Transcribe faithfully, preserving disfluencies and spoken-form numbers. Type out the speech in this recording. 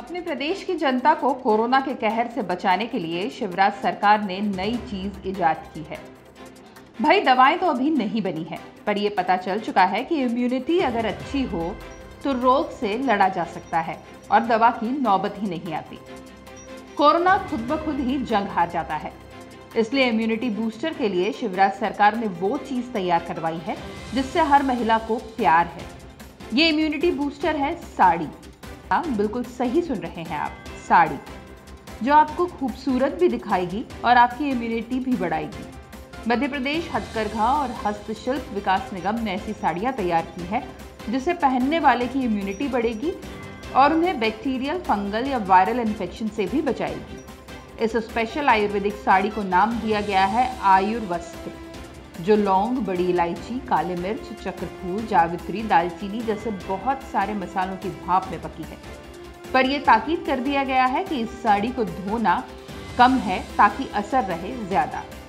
अपने प्रदेश की जनता को कोरोना के कहर से बचाने के लिए शिवराज सरकार ने नई चीज इजाद की है। भाई दवाएं तो अभी नहीं बनी है, पर यह पता चल चुका है कि इम्यूनिटी अगर अच्छी हो तो रोग से लड़ा जा सकता है और दवा की नौबत ही नहीं आती। कोरोना खुद ब खुद ही जंग हार जाता है, इसलिए इम्यूनिटी बूस्टर के लिए शिवराज सरकार ने वो चीज तैयार करवाई है जिससे हर महिला को प्यार है। ये इम्यूनिटी बूस्टर है साड़ी। हाँ, बिल्कुल सही सुन रहे हैं आप, साड़ी, जो आपको खूबसूरत भी दिखाएगी और आपकी इम्यूनिटी भी बढ़ाएगी। मध्य प्रदेश हथकरघा और हस्तशिल्प विकास निगम ने ऐसी साड़ियाँ तैयार की है जिसे पहनने वाले की इम्यूनिटी बढ़ेगी और उन्हें बैक्टीरियल, फंगल या वायरल इन्फेक्शन से भी बचाएगी। इस स्पेशल आयुर्वेदिक साड़ी को नाम दिया गया है आयुर्वस्त्र, जो लौंग, बड़ी इलायची, काले मिर्च, चक्रफूल, जावित्री, दालचीनी जैसे बहुत सारे मसालों की भाप में पकी है। पर यह ताकीद कर दिया गया है कि इस साड़ी को धोना कम है ताकि असर रहे ज्यादा।